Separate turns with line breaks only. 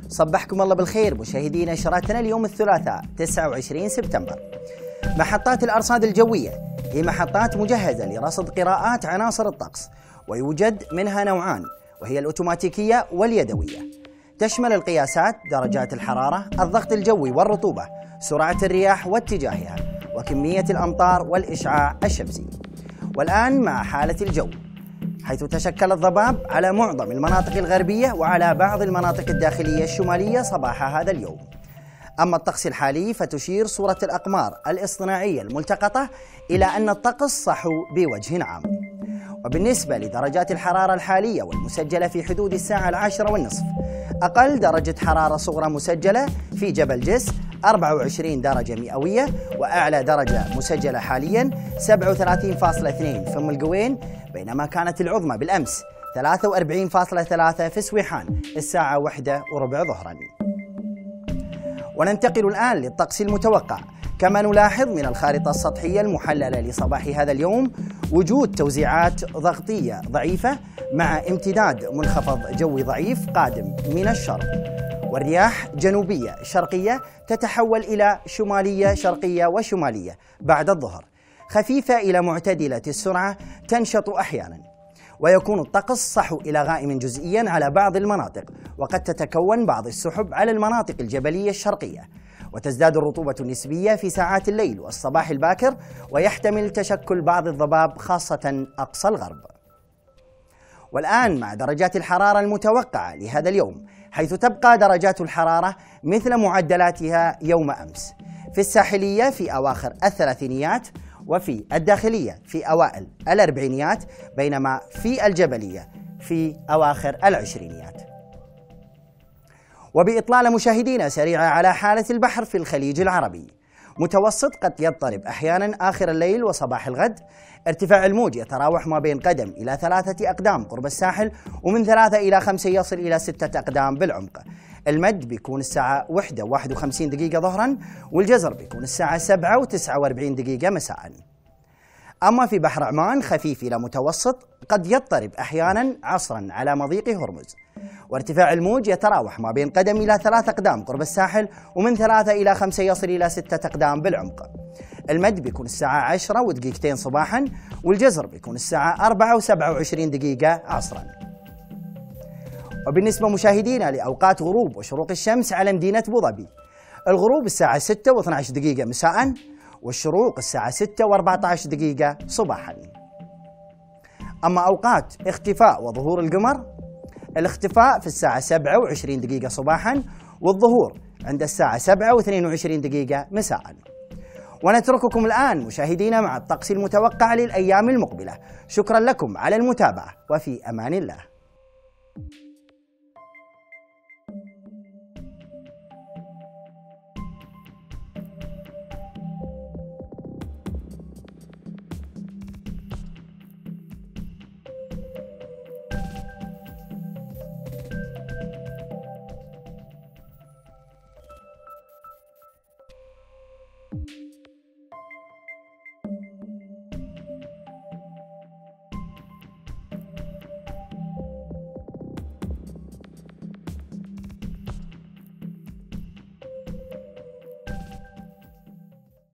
صبحكم الله بالخير مشاهدينا نشراتنا اليوم الثلاثاء 29 سبتمبر. محطات الأرصاد الجوية هي محطات مجهزة لرصد قراءات عناصر الطقس، ويوجد منها نوعان وهي الأوتوماتيكية واليدوية. تشمل القياسات درجات الحرارة، الضغط الجوي والرطوبة، سرعة الرياح واتجاهها، وكمية الأمطار والإشعاع الشمسي. والآن مع حالة الجو، حيث تشكل الضباب على معظم المناطق الغربية وعلى بعض المناطق الداخلية الشمالية صباح هذا اليوم. أما الطقس الحالي فتشير صورة الأقمار الاصطناعية الملتقطة إلى أن الطقس صحو بوجه عام. وبالنسبة لدرجات الحرارة الحالية والمسجلة في حدود الساعة 10:30، أقل درجة حرارة صغرى مسجلة في جبل جس 24 درجة مئوية، وأعلى درجة مسجلة حاليا 37.2 في أم القوين، بينما كانت العظمى بالأمس 43.3 في سويحان الساعة 1:15 ظهرا. وننتقل الآن للطقس المتوقع. كما نلاحظ من الخارطة السطحية المحللة لصباح هذا اليوم وجود توزيعات ضغطية ضعيفة مع امتداد منخفض جوي ضعيف قادم من الشرق، والرياح جنوبية شرقية تتحول إلى شمالية شرقية وشمالية بعد الظهر، خفيفة إلى معتدلة السرعة تنشط أحيانا. ويكون الطقس صحو إلى غائم جزئيا على بعض المناطق، وقد تتكون بعض السحب على المناطق الجبلية الشرقية، وتزداد الرطوبة النسبية في ساعات الليل والصباح الباكر، ويحتمل تشكل بعض الضباب خاصة أقصى الغرب. والآن مع درجات الحرارة المتوقعة لهذا اليوم، حيث تبقى درجات الحرارة مثل معدلاتها يوم أمس، في الساحلية في أواخر الثلاثينيات، وفي الداخلية في أوائل الأربعينيات، بينما في الجبلية في أواخر العشرينيات. وبإطلالة مشاهدينا سريعة على حالة البحر في الخليج العربي، متوسط قد يضطرب أحيانا آخر الليل وصباح الغد. ارتفاع الموج يتراوح ما بين قدم إلى 3 أقدام قرب الساحل، ومن 3 إلى 5 يصل إلى 6 أقدام بالعمق. المد بيكون الساعة 1:51 دقيقة ظهرا، والجزر بيكون الساعة 7:49 دقيقة مساء. أما في بحر عمان خفيف إلى متوسط قد يضطرب أحيانا عصرا على مضيق هرمز، وارتفاع الموج يتراوح ما بين قدم إلى 3 أقدام قرب الساحل، ومن 3 إلى 5 يصل إلى 6 أقدام بالعمق. المد بيكون الساعة 10:02 صباحا، والجزر بيكون الساعة 4:27 دقيقة عصرا. وبالنسبة مشاهدينا لأوقات غروب وشروق الشمس على مدينة أبو ظبي، الغروب الساعة 6:12 دقيقة مساء، والشروق الساعة 6:14 دقيقة صباحا. أما أوقات اختفاء وظهور القمر، الاختفاء في الساعة 7:20 دقيقة صباحا، والظهور عند الساعة 7:22 دقيقة مساء. ونترككم الآن مشاهدينا مع الطقس المتوقع للأيام المقبلة. شكرا لكم على المتابعة، وفي أمان الله.